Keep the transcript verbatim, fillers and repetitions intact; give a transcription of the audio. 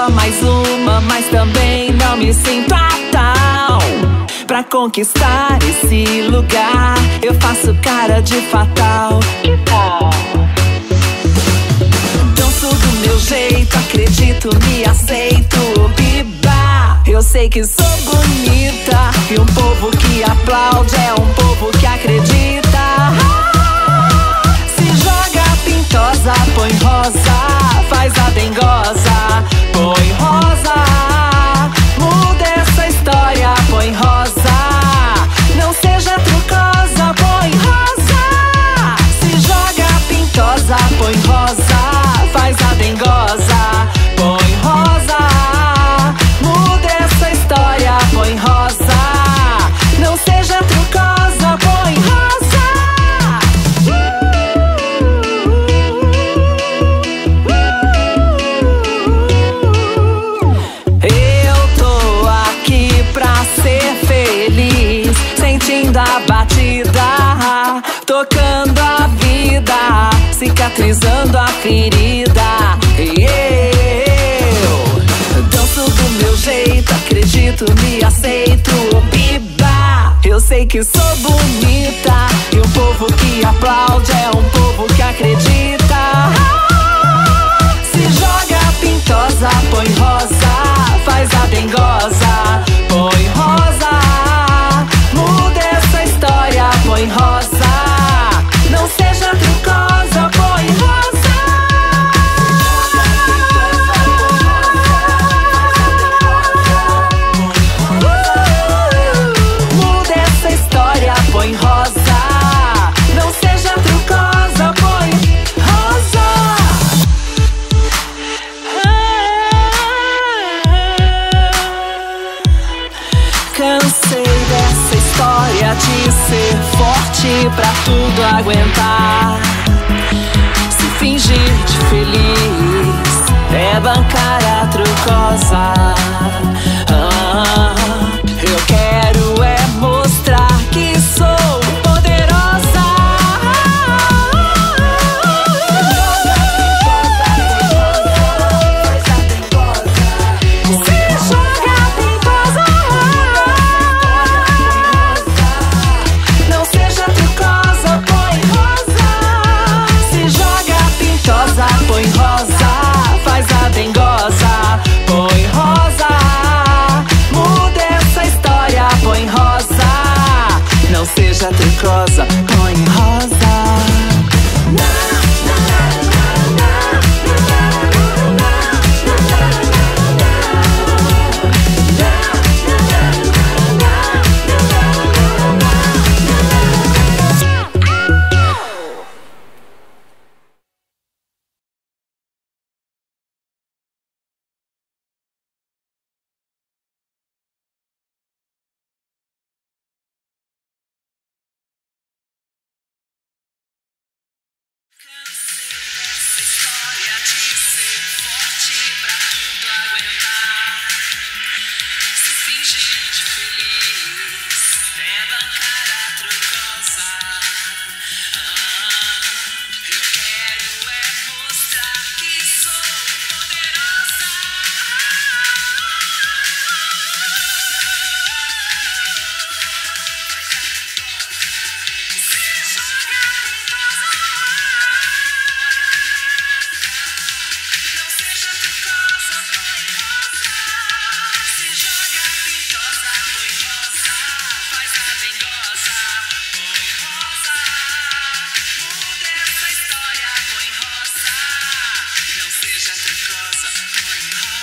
mais uma, mas também não me sinto a tal. Pra conquistar esse lugar, eu faço cara de fatal. Que tal? Danço do meu jeito, acredito, me aceito, biba. Eu sei que sou bonita, e um povo que aplaude é um povo que acredita. Se joga pintosa, põe rosa, faz a dengosa, põe rosa. Muda essa história, põe rosa. Não seja trucosa, põe rosa. Se joga pintosa, põe rosa, faz a dengosa, põe rosa. Muda essa história, põe rosa. Não seja trucosa, põe rosa. Eu tô aqui pra ser feliz, sentindo a batida, tocando a vida, cicatrizando a ferida. Eu danço do meu jeito, acredito, me aceito, biba. Eu sei que sou bonita, e um povo que aplaude é um povo que acredita. Se joga pintosa, põe rosa, faz a dengosa, põe rosa. Muda essa história, põe rosa. Não seja trucosa, põe rosa. Uh, muda essa história, põe rosa. Não seja trucosa, põe rosa. Cansei dessa história de ser forte pra tudo aguentar. Se fingir de feliz é bancar a trucosa. Ah, eu quero é mostrar que sou poderosa. Se joga pintosa, não seja trucosa, põe rosa. Se joga pintosa, põe rosa, faz a dengosa, põe rosa. Muda essa história, põe rosa. Não seja trucosa, põe rosa. Essa história de ser forte pra tudo aguentar. Se fingir de feliz é bancar a trucosa. Ah, eu quero é mostrar que sou poderosa. Se joga pintosa, não seja trucosa, põe rosa. Se joga pintosa, põe rosa, faz a dengosa, põe rosa. Muda essa história, põe rosa. Não seja trucosa, põe rosa.